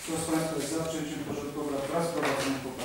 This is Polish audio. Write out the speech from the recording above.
Kto z Państwa jest za przyjęciem porządku obrad wraz z prowadzoną poprawką?